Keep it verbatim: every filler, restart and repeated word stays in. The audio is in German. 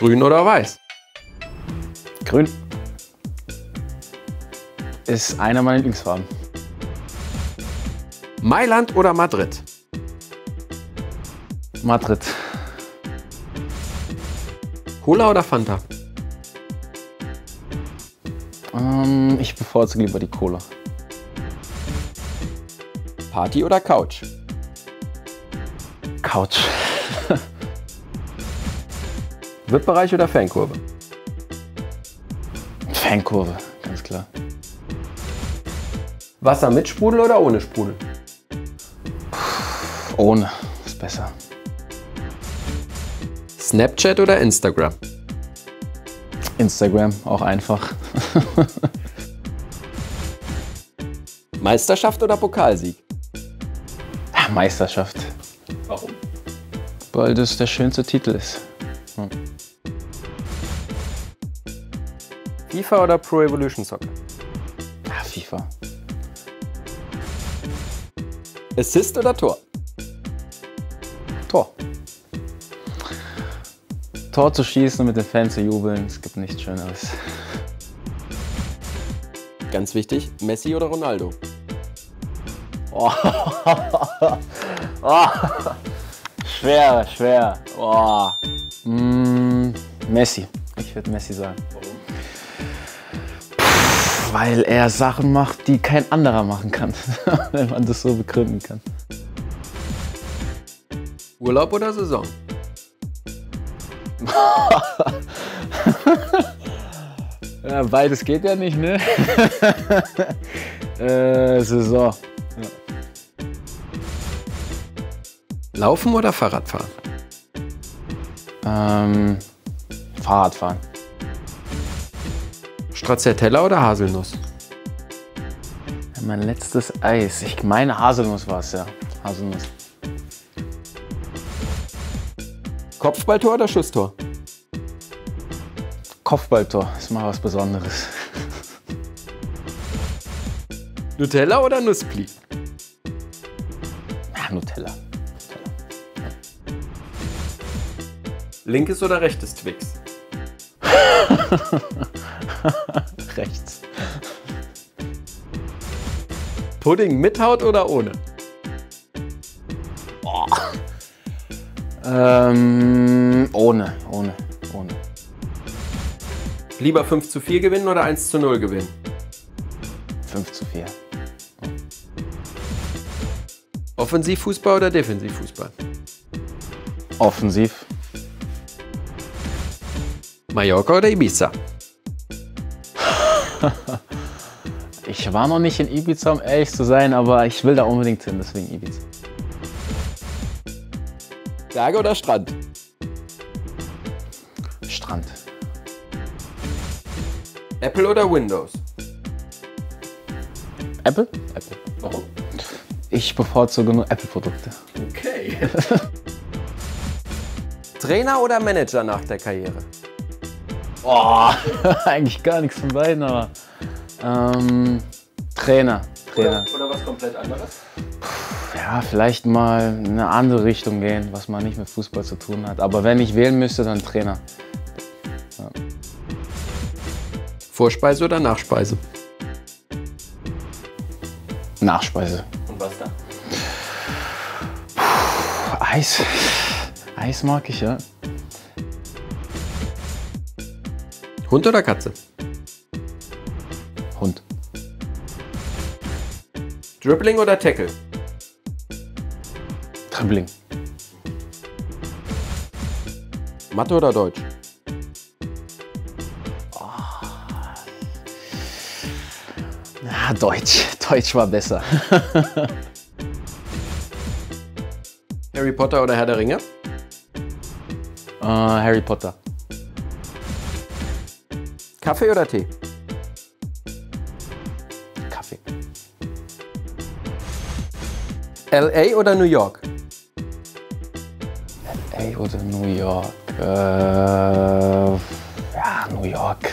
Grün oder weiß? Grün ist einer meiner Lieblingsfarben. Mailand oder Madrid? Madrid. Cola oder Fanta? Ähm, ich bevorzuge lieber die Cola. Party oder Couch? Couch. V I P-Bereich oder Fankurve? Fankurve, ganz klar. Wasser mit Sprudel oder ohne Sprudel? Ohne ist besser. Snapchat oder Instagram? Instagram, auch einfach. Meisterschaft oder Pokalsieg? Meisterschaft. Warum? Weil das der schönste Titel ist. Hm. FIFA oder Pro Evolution Soccer? Ja, FIFA. Assist oder Tor? Tor. Tor zu schießen und mit den Fans zu jubeln, es gibt nichts Schöneres. Ganz wichtig, Messi oder Ronaldo? Oh. Oh. Schwer, schwer. Oh. Mm, Messi. Ich würde Messi sagen. Warum? Pff, weil er Sachen macht, die kein anderer machen kann, wenn man das so begründen kann. Urlaub oder Saison? Ja, beides geht ja nicht, ne? äh, Saison. Ja. Laufen oder Fahrradfahren? Ähm, Fahrradfahren. Stracciatella oder Haselnuss? Ja, mein letztes Eis. Ich meine Haselnuss war es, ja. Haselnuss. Kopfballtor oder Schusstor? Kopfballtor ist mal was Besonderes. Nutella oder Nusspli? Ja, Nutella. Linkes oder rechtes Twix? Rechts. Pudding mit Haut oder ohne? Oh. Ähm, ohne, ohne, ohne. Lieber fünf zu vier gewinnen oder eins zu null gewinnen? fünf zu vier. Offensivfußball oder Defensivfußball? Offensiv. Mallorca oder Ibiza? Ich war noch nicht in Ibiza, um ehrlich zu sein, aber ich will da unbedingt hin, deswegen Ibiza. Berge oder Strand? Strand. Apple oder Windows? Apple? Apple. Warum? Ich bevorzuge nur Apple-Produkte. Okay. Trainer oder Manager nach der Karriere? Oh, eigentlich gar nichts von beiden, aber ähm, Trainer. Trainer. Oder, oder was komplett anderes? Ja, vielleicht mal in eine andere Richtung gehen, was man nicht mit Fußball zu tun hat. Aber wenn ich wählen müsste, dann Trainer. Ja. Vorspeise oder Nachspeise? Nachspeise. Und was da? Puh, Eis. Eis mag ich, ja. Hund oder Katze? Hund. Dribbling oder Tackle? Dribbling. Mathe oder Deutsch? Ja, Deutsch. Deutsch war besser. Harry Potter oder Herr der Ringe? äh, Harry Potter. Kaffee oder Tee? Kaffee. L A oder New York? L A oder New York? Äh, ja, New York.